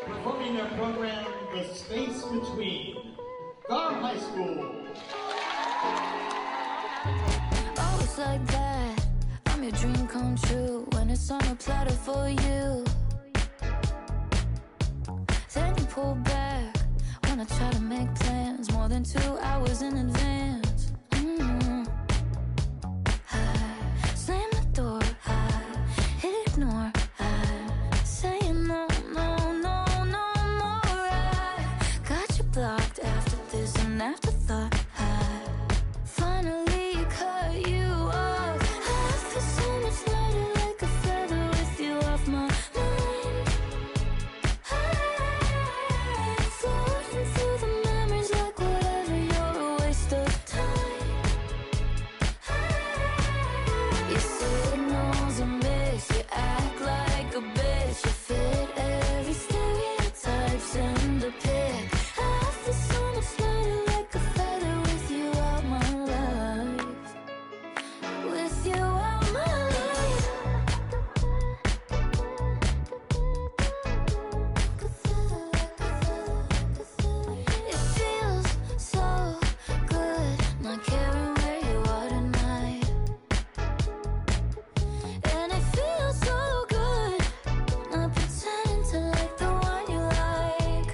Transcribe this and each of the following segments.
performing their program, The Space Between, Gar High School. Oh, it's like that. I'm your dream come true when it's on a platter for you. Then you pull back when I try to make plans more than 2 hours in advance. I slam the door, I hit ignore, I say no, no, no, no more. I got you blocked after this, an afterthought. I finally cut you off. I feel so much lighter, like a feather with you off my mind. I'm floating through the memories like whatever, you're a waste of time. You signals a miss, you act like a bitch, you fit every stereotype, send a pic. I feel so much lighter, like a feather with you out my life. With you out my life. It feels so good not caring where you are tonight. And it feels so good not pretending to like the one you like.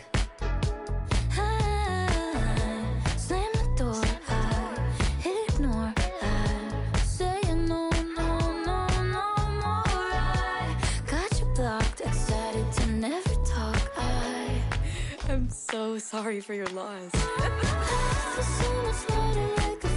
I slam the door, I hit ignore, I say no, no, no, no more. I got you blocked, excited to never talk. I'm so sorry for your loss. I feel so much lighter, like a